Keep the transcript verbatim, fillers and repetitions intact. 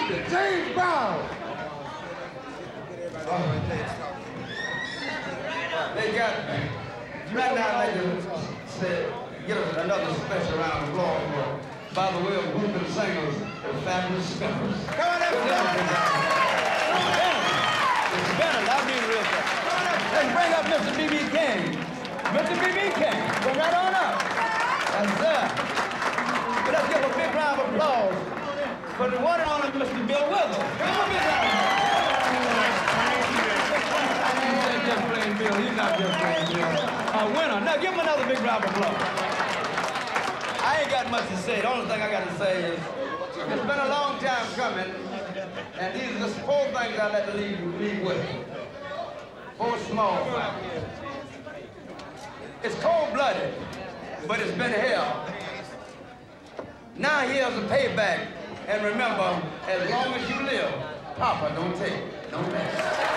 Mister James Brown. Oh. They got, right now I'd like to say, get us another special round of applause for, by the way of group and singers, the fabulous spinners. Come on up, the spinners, I'll be real quick. Let's bring up Mister B B King. Mister B B King, come right on up. That's it. But let's give a big round of applause for the one and only Mister Bill Withers. Come on, big round of applause. Just plain Bill, he's not just plain Bill. A winner. Now give him another big round of applause. I ain't got much to say. The only thing I got to say is it's been a long time coming, and these are the four things I'd like to leave, leave with. Four small things. It's cold-blooded, but it's been hell. Now here's a payback, and remember, as long as you live, Papa don't take no mess.